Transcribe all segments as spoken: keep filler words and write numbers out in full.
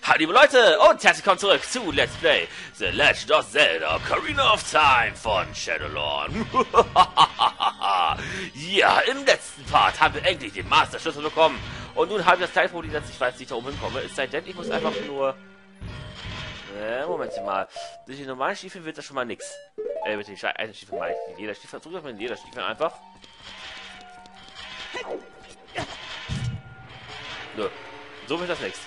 Hallo liebe Leute und herzlich willkommen zurück zu Let's Play The Legend of Zelda Ocarina of Time von Shadowlord. Ja, im letzten Part haben wir endlich den Master Schlüssel bekommen. Und nun haben wir das kleine Problem, dass ich weiß, wie ich da oben hinkomme. Es sei denn, ich muss einfach nur... Äh, Moment mal. Durch die normalen Stiefel wird das schon mal nix. Äh, mit den Eisenstiefeln meine ich. Die Lederstiefel. Zurück mit den Lederstiefeln einfach. Nö. So wird das nichts.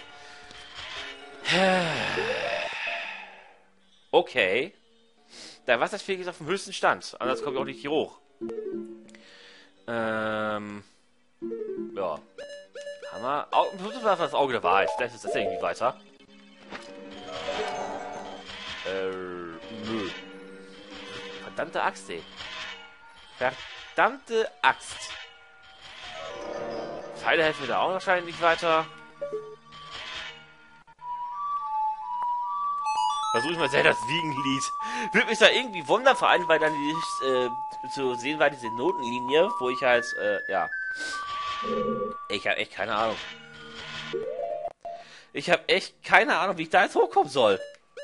Okay. Der Wasserspiegel ist auf dem höchsten Stand. Anders komme ich auch nicht hier hoch. Ähm. Ja. Hammer. Das das Auge der Wahrheit. Vielleicht ist das irgendwie weiter. Äh. Nö. Verdammte Axt, ey. Verdammte Axt. Pfeile helfen mir da auch wahrscheinlich nicht weiter. Versuche ich mal sehr das Wiegenlied. Würde mich da irgendwie wundern, vor allem, weil dann die, äh, zu sehen war diese Notenlinie, wo ich halt, äh, ja. Ich habe echt keine Ahnung. Ich habe echt keine Ahnung, wie ich da jetzt hochkommen soll.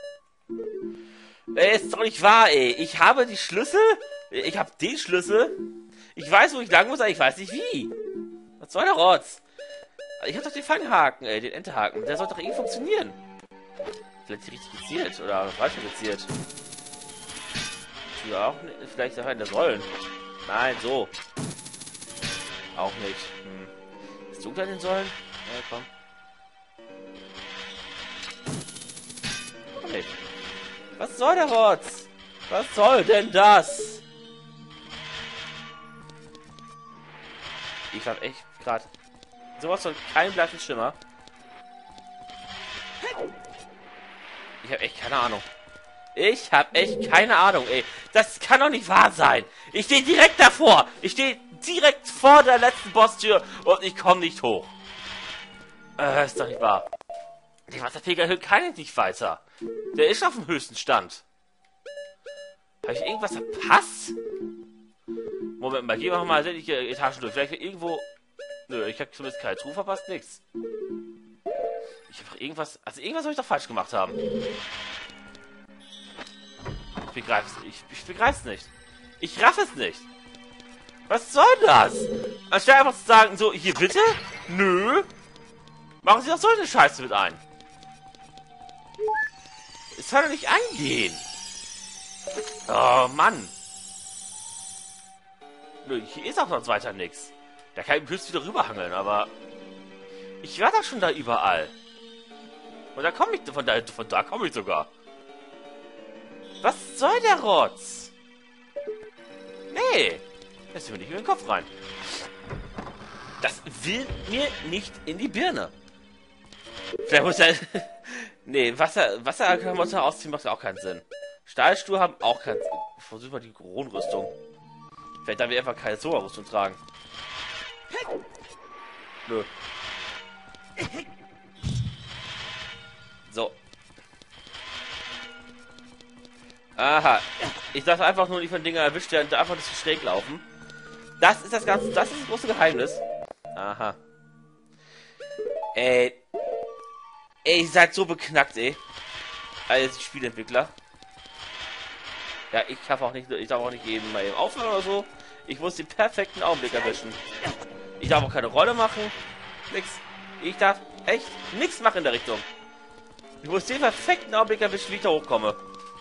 Ey, ist doch nicht wahr, ey. Ich habe die Schlüssel. Ich habe den Schlüssel. Ich weiß, wo ich lang muss, aber ich weiß nicht wie. Was soll der Rotz? Ich habe doch den Fanghaken, ey, den Enterhaken. Der soll doch irgendwie funktionieren. Vielleicht richtig gezielt oder falsch gezielt. Ja, auch nicht, vielleicht auch in der Säulen. Nein, so. Auch nicht. Hm. Ist dunkler in den Säulen? Ja, komm. Okay. Was soll der Rotz? Was soll denn das? Ich hab echt gerade sowas von keinen blassen Schimmer. Ich habe echt keine Ahnung. Ich habe echt keine Ahnung, ey. Das kann doch nicht wahr sein. Ich stehe direkt davor. Ich stehe direkt vor der letzten Bosstür und ich komme nicht hoch. Äh, ist doch nicht wahr. Der Wasserpegel kann ich nicht weiter. Der ist auf dem höchsten Stand. Habe ich irgendwas verpasst? Moment mal, gehen wir mal sämtliche Etagen durch. Vielleicht irgendwo... Nö, ich habe zumindest keine Truhe verpasst, nix. Ich habe irgendwas... Also irgendwas soll ich doch falsch gemacht haben. Ich begreife es ich, ich begreif's nicht. Ich raff es nicht. Was soll das? Anstatt einfach zu sagen, so, hier bitte? Nö. Machen Sie doch so eine Scheiße mit ein. Es soll doch nicht eingehen. Oh, Mann. Nö, hier ist auch sonst weiter nichts. Da kann ich höchstens wieder rüberhangeln, aber... Ich war doch schon da überall. Und da komme ich, von da, von da komme ich sogar. Was soll der Rotz? Nee. Das will mir nicht in den Kopf rein. Das will mir nicht in die Birne. Vielleicht muss er... nee, Wasser, Wasserklamotten ausziehen macht auch keinen Sinn. Stahlstuhl haben auch keinen Sinn. Ich versuche mal die Kronrüstung. Vielleicht darf ich einfach keine Sora-Rüstung tragen. Nö. So. Aha. Ich darf einfach nur nicht von Dingen erwischt werden und einfach nicht zu schräg laufen. Das ist das ganze, das ist das große Geheimnis. Aha. Ey. Ey, ihr seid so beknackt, ey. Als Spielentwickler. Ja, ich darf auch nicht, ich darf auch nicht eben mal eben aufhören oder so. Ich muss den perfekten Augenblick erwischen. Ich darf auch keine Rolle machen. Nix. Ich darf echt nichts machen in der Richtung. Ich muss den perfekten Augenblick erwischen, wie ich da hochkomme.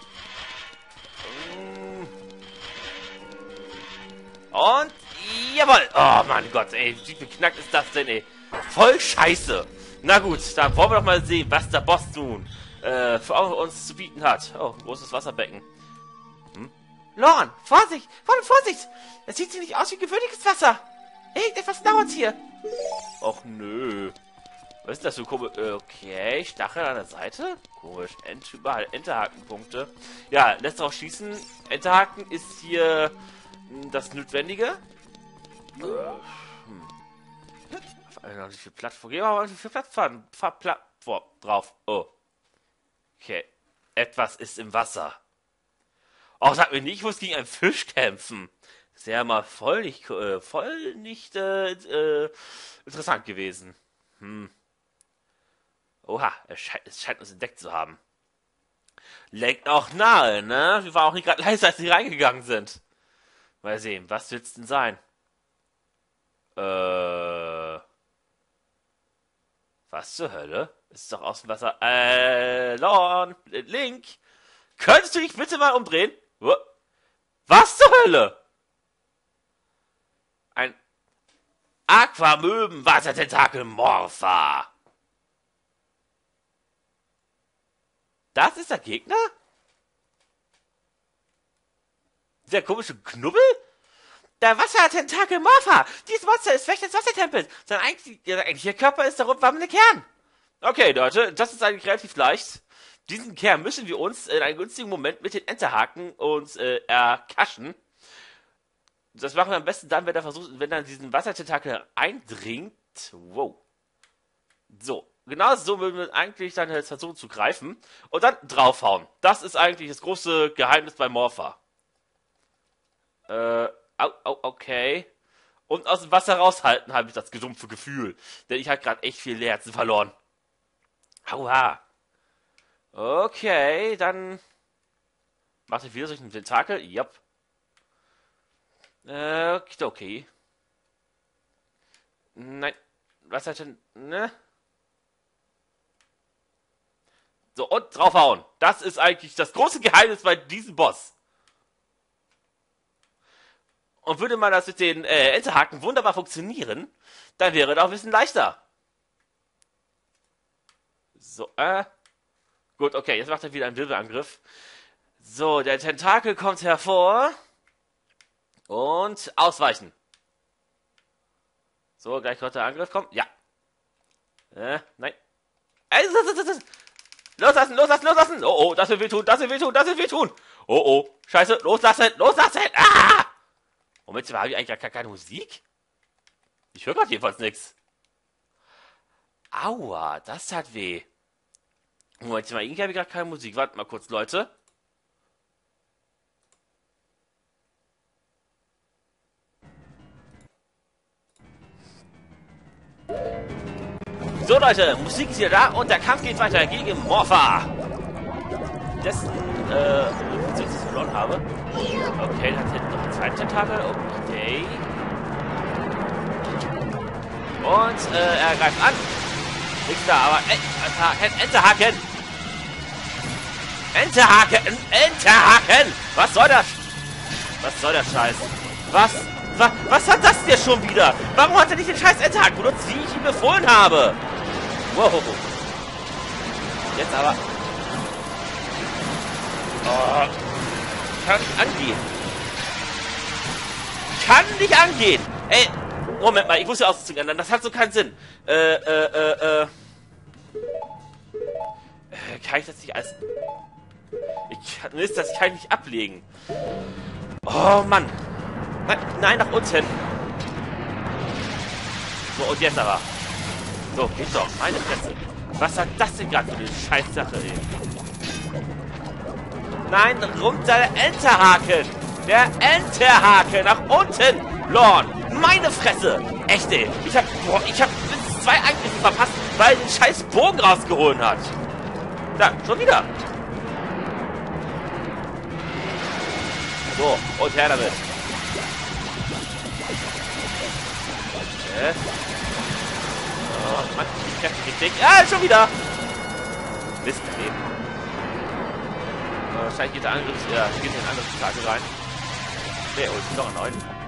Und jawohl. Oh mein Gott, ey. Wie beknackt ist das denn, ey? Voll scheiße. Na gut, dann wollen wir doch mal sehen, was der Boss nun äh, für uns zu bieten hat. Oh, ein großes Wasserbecken. Hm? Lorn, Vorsicht! Vorsicht! Es sieht nicht aus wie gewöhnliches Wasser. Irgendetwas dauert hier. Och nö. Was ist das für komisch? Okay, Stachel an der Seite? Komisch. Ent überall Enterhakenpunkte. Ja, lässt darauf schließen. Enterhaken ist hier das Notwendige. Äh, hm. Noch nicht viel Plattform. Gehen wir mal viel Plattform drauf. Oh. Okay. Etwas ist im Wasser. Oh, sag mir nicht, ich muss gegen einen Fisch kämpfen. Das wäre mal voll nicht, äh, voll nicht äh, äh, interessant gewesen. Hm. Oha, es scheint, es scheint uns entdeckt zu haben. Lenkt auch nahe, ne? Wir waren auch nicht gerade leise, als sie reingegangen sind. Mal sehen, was wird's denn sein? Äh... Was zur Hölle? Ist doch aus dem Wasser... Äh... Lorn... Link... Könntest du dich bitte mal umdrehen? Was zur Hölle? Ein... Aquamöben-Wassertentakel-Morpher. Das ist der Gegner? Der komische Knubbel? Der Wassertentakel-Morpher! Dieses Monster ist Wächter des Wassertempels. Sein eigentlicher Körper ist der rundwarme Kern. Okay, Leute, das ist eigentlich relativ leicht. Diesen Kern müssen wir uns in einem günstigen Moment mit den Enterhaken uns äh, erkaschen. Das machen wir am besten dann, wenn er versucht, wenn er diesen Wassertentakel eindringt. Wow. So. Genau so würden wir eigentlich dann jetzt versuchen zu greifen. Und dann draufhauen. Das ist eigentlich das große Geheimnis bei Morpher. Äh, au, au, okay. Und aus dem Wasser raushalten, habe ich das gesumpfe Gefühl. Denn ich habe gerade echt viel Herzen verloren. Aua. Okay, dann... Macht er wieder durch den Tentakel? Jupp. Äh, okay. Nein. Was hat denn... Ne? So, und draufhauen. Das ist eigentlich das große Geheimnis bei diesem Boss. Und würde man das mit den äh, Enterhaken wunderbar funktionieren, dann wäre das auch ein bisschen leichter. So, äh. Gut, okay, jetzt macht er wieder einen Wirbelangriff. So, der Tentakel kommt hervor. Und ausweichen. So, gleich kommt der Angriff. Kommt. Ja. Äh, nein. Äh, loslassen, loslassen, loslassen. Oh, oh, das will wehtun, das will wehtun, das will wehtun. Oh, oh, scheiße, loslassen, loslassen. Ah! Moment, habe ich eigentlich gar keine Musik? Ich höre gerade jedenfalls nichts. Aua, das hat weh. Moment mal, irgendwie habe ich gar keine Musik. Wartet mal kurz, Leute. So, Leute, Musik ist wieder da und der Kampf geht weiter gegen Morpher. Dessen, äh, ich das verloren habe. Okay, dann hat hinten noch einen zweiten Tentakel. Okay. Und, äh, er greift an. Nichts da, aber Enterhaken, Enterhaken! Enterhaken! Enterhaken! Was soll das? Was soll der Scheiß? Was? Was, was hat das denn schon wieder? Warum hat er nicht den scheiß Enterhaken benutzt, wie ich ihm befohlen habe? Wow. Jetzt aber. Oh. Kann nicht angehen. Kann nicht angehen! Ey, Moment mal, ich muss ja Ausrüstung ändern. Das hat so keinen Sinn. Äh, äh, äh, äh. Kann ich das nicht als... Ich kann, Mist, das kann ich nicht ablegen. Oh, Mann. Nein, nein, nach unten. So, und jetzt aber. So, geht doch. Meine Fresse. Was hat das denn gerade für eine Scheißsache, ey? Nein, runter der Enterhaken. Der Enterhaken. Nach unten. Lorn. Meine Fresse! Echt, ey! Ich hab, boah, ich hab zwei Angriffe verpasst, weil er den scheiß Bogen rausgeholt hat. Da, schon wieder. So, und her damit. Okay. Oh, Mann, ich treffe mich nicht. Ah, schon wieder! Mist, daneben. Äh, wahrscheinlich geht der Angriff, ja, geht in den Angriffstag rein. Ne, oh, ist noch ein neuen.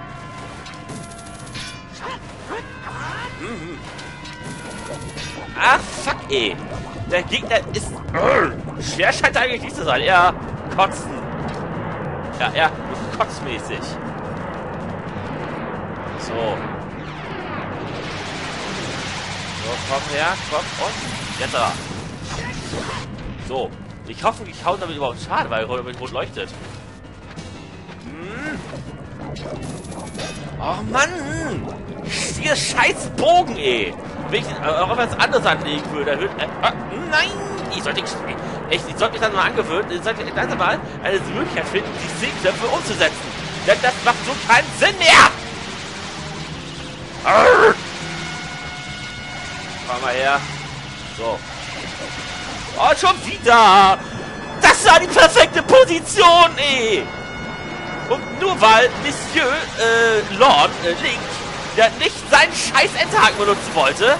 Mhm. Ah, fuck, ey. Der Gegner ist... Urgh. Schwer scheint er eigentlich nicht zu sein. Eher kotzen. Ja, eher kotzmäßig. So. So, komm her, komm, und... Jetzt aber. So. Ich hoffe, ich hau damit überhaupt Schaden, weil er rot leuchtet. Hm. Oh, Mann! Ihr scheiß Bogen, ey! Wenn ich den, äh, auch was anderes anlegen würde, dann würde... Äh, äh, nein! Ich sollte... Echt, ich sollte mich dann mal angewöhnen, ich sollte dann mal eine Möglichkeit finden, die Sehknöpfe umzusetzen. Denn das macht so keinen Sinn mehr! Arrgh. Komm mal her. So. Oh, schon wieder! Das war die perfekte Position, ey! Und nur weil Monsieur, äh, Lord, äh, Link, der nicht seinen scheiß Endhaken benutzen wollte.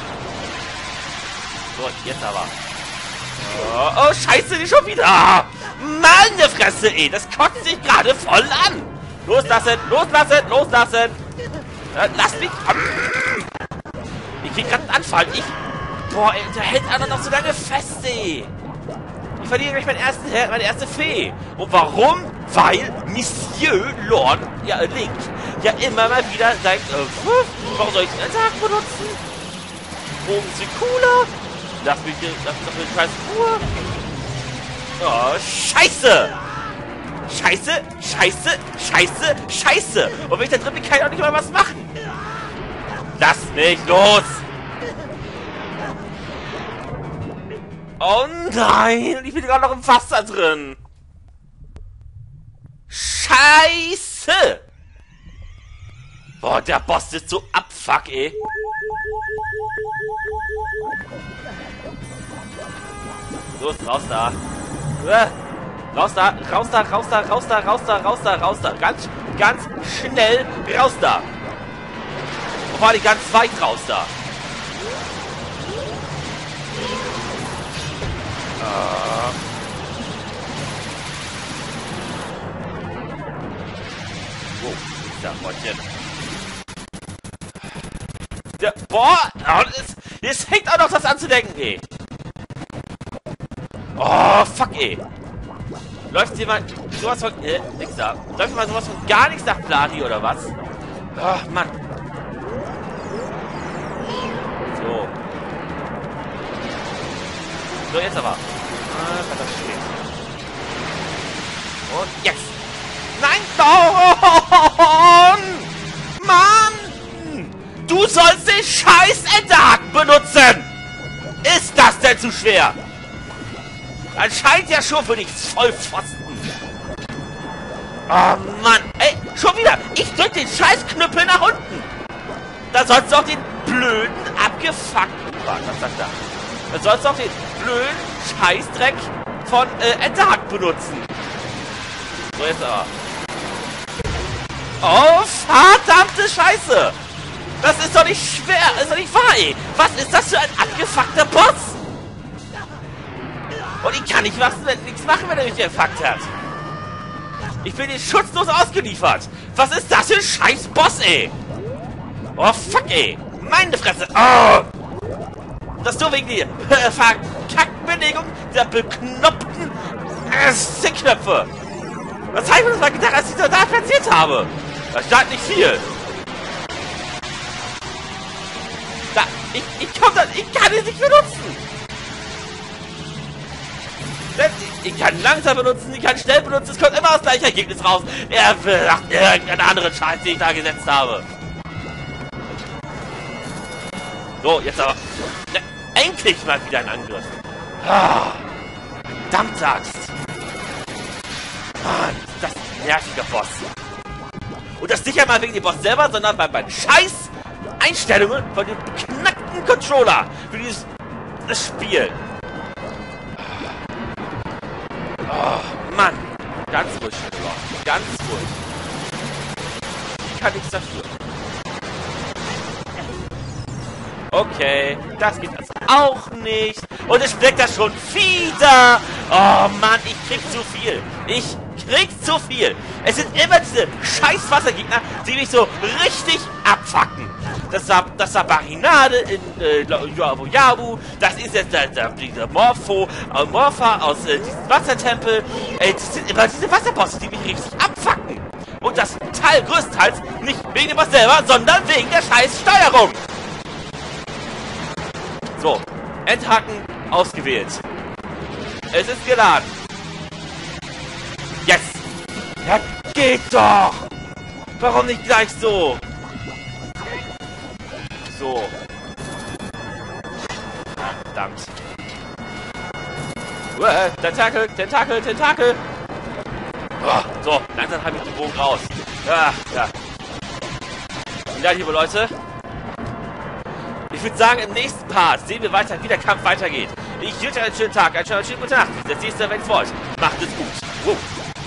So, jetzt aber. Oh, oh, scheiße, die schon wieder! Meine Fresse, ey! Das kotzt sich gerade voll an! Loslassen, loslassen, loslassen! Äh, lass mich! Ich krieg gerade einen Anfall. Ich... Boah, ey, der hält einer noch so lange fest, ey! Ich verliere gleich meinen ersten Held, meine erste Fee. Und warum? Weil Monsieur Lord, ja, Link, ja immer mal wieder sagt, äh, warum soll ich den Tag benutzen? Oben ist viel cooler. Lass mich, lass mich doch mit scheiß Ruhe. Oh, Scheiße! Scheiße, Scheiße, Scheiße, Scheiße! Und wenn ich da drin bin, kann ich auch nicht mal was machen. Lass mich los! Oh nein! Und ich bin gerade noch im Wasser drin! Scheiße! Boah, der Boss ist so abfuck, ey! Los, raus da! Äh, raus da, raus da, raus da, raus da, raus da, raus da, raus da! Ganz, ganz schnell raus da! Und war die ganz weit raus da! Uh. Oh, da, Freundchen. Ja, boah! Oh, das, jetzt hängt auch noch das anzudenken, ey! Oh, fuck, ey! Läuft hier mal sowas von... Äh, nix da. Läuft mal sowas von gar nichts nach Plan hier, oder was? Ach, Mann. So. So, jetzt aber. Ah, kann das stehen. Und jetzt! Nein! Don! Mann! Du sollst den scheiß Enterhaken benutzen! Ist das denn zu schwer? Anscheinend ja schon für dich Vollpfosten. Oh Mann! Ey, schon wieder! Ich drück den scheiß Knüppel nach unten! Da sollst du auch den blöden, abgefuckten... Warte, was sagt er? Da sollst du auch den blöden Scheißdreck von äh, Enterhaken benutzen. So, jetzt aber. Oh, verdammte Scheiße! Das ist doch nicht schwer, das ist doch nicht wahr, ey! Was ist das für ein abgefuckter Boss? Und ich kann nicht was, nichts machen, wenn er mich gefuckt hat. Ich bin hier schutzlos ausgeliefert. Was ist das für ein scheiß Boss, ey? Oh, fuck, ey! Meine Fresse! Oh! Das nur wegen der äh, verkackten Belegung der beknoppten äh, Stickknöpfe. Was habe ich mir das mal gedacht, als ich da platziert habe? Da stand nicht viel. Da, ich, ich komm da, ich kann ihn nicht benutzen. Ich, ich kann langsam benutzen, ich kann schnell benutzen, es kommt immer das gleiche Ergebnis raus. Er sagt irgendeinen anderen Scheiß, den ich da gesetzt habe. So, jetzt aber. Ne, endlich mal wieder ein Angriff. Ah, verdammte Axt. Mann, das ist ein nerviger Boss. Und das nicht einmal wegen dem Boss selber, sondern bei meinen scheiß Einstellungen von dem beknackten Controller für dieses das Spiel. Oh, Mann. Ganz ruhig, Lord. Ganz ruhig. Ich kann nichts dafür. Okay, das geht also auch nicht. Und es steckt das schon wieder. Oh Mann, ich krieg zu viel. Ich krieg zu viel. Es sind immer diese scheiß Wassergegner, die mich so richtig abfacken. Das war, das war Barinade in äh, Yabu Yabu. Das ist jetzt der, der, der Morpho, äh, Morpha aus äh, diesem Wassertempel. Äh, das sind immer diese Wasserbosse, die mich richtig abfacken. Und das Teil größtenteils nicht wegen dem Boss selber, sondern wegen der scheiß Steuerung. So, Endhaken ausgewählt. Es ist geladen. Yes! Ja, geht doch! Warum nicht gleich so? So. Verdammt. Uah, Tentakel, Tentakel, Tentakel! Oh, so, langsam habe ich den Bogen raus. Ja, ja. Ja, liebe Leute. Ich würde sagen, im nächsten Part sehen wir weiter, wie der Kampf weitergeht. Ich wünsche euch einen schönen Tag, einen schönen, schönen guten Nacht. Das nächste, wenn es wollt. Macht es gut. Wow.